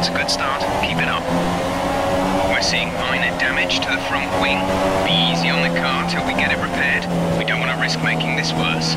That's a good start. Keep it up. We're seeing minor damage to the front wing. Be easy on the car till we get it repaired. We don't want to risk making this worse.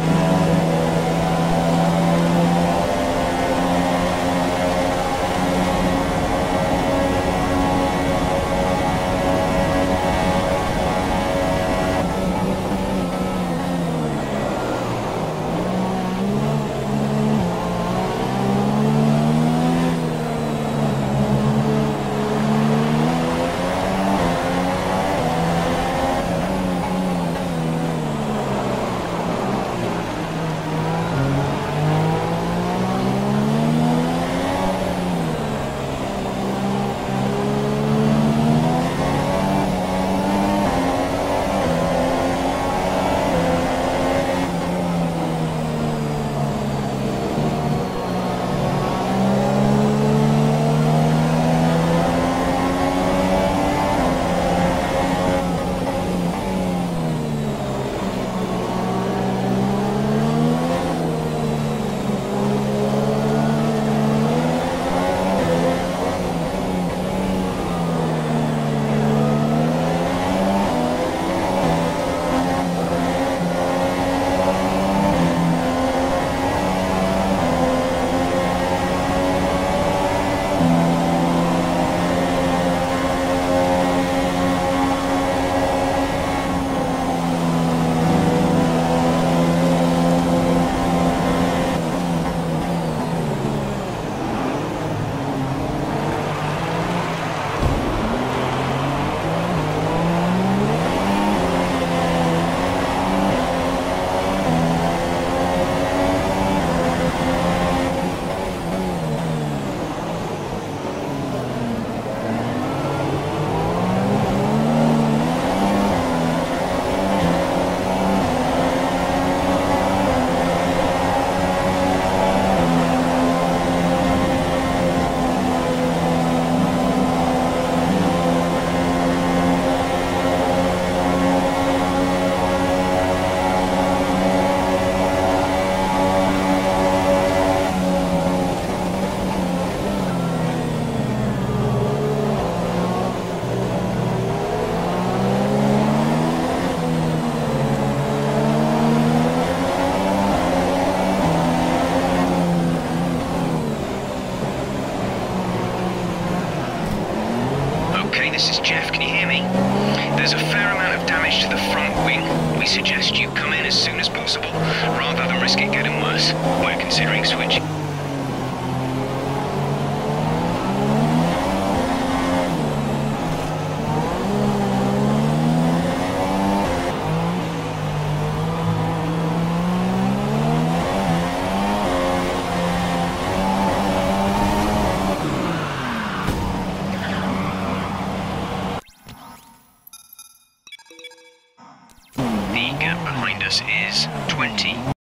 This is Jeff, can you hear me? There's a fair amount of damage to the front wing. We suggest you come in as soon as possible, rather than risk it getting worse. We're considering switching